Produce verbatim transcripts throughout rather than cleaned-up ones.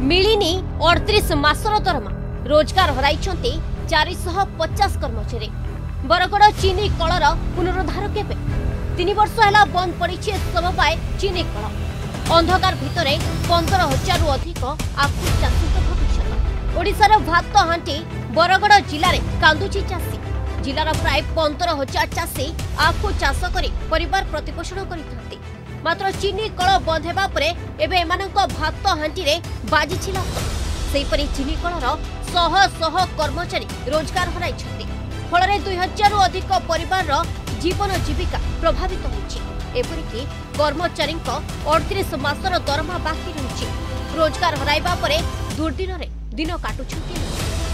मिलिनी अड़तीस मासर दरमा रोजगार हराई चार सौ पचास कर्मचारी। बरगड़ चीनी कलर पुनरुद्धार केबे? तीन वर्ष है बंद पड़ी समवाय चीनी कल। अंधकार भितर पंद्रह हजार अधिक आखु चाषी भविष्य। ओडिशार भात हांटी बरगड़ जिले में कांदुची चाषी। जिलार प्राय पंद्रह हजार चाषी आखु चाष कर परिवार प्रतिपोषण करथांती। मात्र चीनी कल बंद हेबा परे एबे एमानक भात हांटी रे बाजिछि लाभ। सेहीपरि चीनी कलर शह शह कर्मचारी रोजगार हराइछन्ति। फल दुई हजार अधिक परिवार जीवन जीविका प्रभावित होइछि। एपरिकि कर्मचारी अड़तीस मासर दरमा बाकी रही। रोजगार हराइबा परे दुर्दिन रे दिन काटुछन्ति।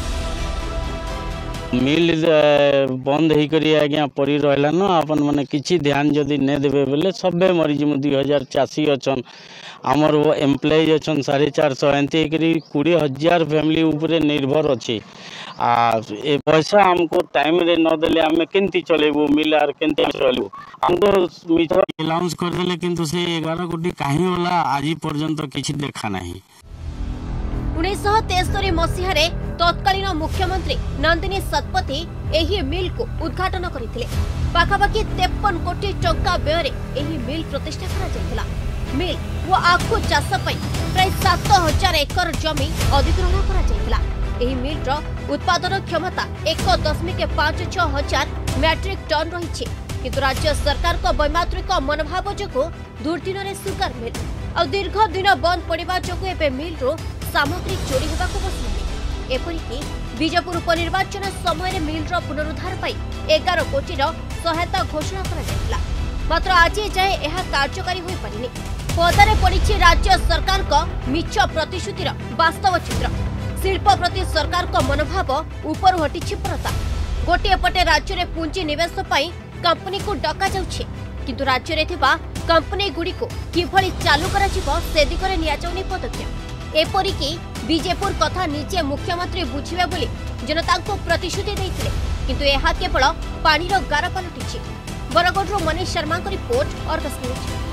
मिल बंद होकर आज्ञा पड़ी रहा न अपन मैंने किसी ध्यान जदि नहीं देवे बोले सबे मरीजम दुई हजार चाषी अच्छन आमर वो एम्प्लॉज अच्छन साढ़े चार सौ एंती कोड़े हजार फैमिली उपरे निर्भर अच्छे। आ ए पैसा हमको टाइम रे न देले आम केंती चलेबू मिल आर केंती चलबू हमको मिठा अलाउंस कर देले किंतु से ग्यारह कोटी काहे वाला आज पर्यंत किछि देखा नहीं। उन्नीस सौ तेस्तरी मसीह तत्कालीन मुख्यमंत्री नंदिनी शतपथी एही मिल को उद्घाटन करथिले। पाखापाखि तेपन कोटी टंका व्यय एही मिल प्रतिष्ठा करा जायतिला। मिल वो आखु चाष पई प्राय सात हजार एकर जमी अधिग्रहण करा जायतिला। एही मिल रो उत्पादन क्षमता एक दशमिक पांच छह हजार मैट्रिक टन रही। किंतु राज्य सरकार को वैमात्रिक मनोभाव जोगु दुर्दिन रे सुगर मिल और दीर्घ दिन बंद पड़िबा जोगु एबे मिल रो सामग्री चोरी होबाकू बसुनी। एपरिकि बीजेपुर उपनिर्वाचन समय मिल रो पुनरुद्धार पाई एगार कोटी सहायता घोषणा करा जायतिला। मात्र आज जाए यह कार्यकारी होई परिनी। पदारे पड़ी राज्य सरकार को मिछ प्रतिश्रुतिर वास्तव चित्र। शिल्प प्रति सरकार को मनोभाव ऊपर हटिछि परता। गोटे पटे राज्य में पुंजी निवेश पाई कंपनी को डका जाउछि किंतु राज्य रे थिबा कंपनी गुडी को किभली चालू करा जिवो से दिगरे निया जाउनी पदक्षेप। एपरिकि बीजेपुर कथा निजे मुख्यमंत्री बुझिबे बोली जनता को प्रतिश्रुति देइथिले किंतु एहा केवल पानीर गार पलटिछि। बरगढ़ मनीष शर्मा को रिपोर्ट, अर्गस न्यूज।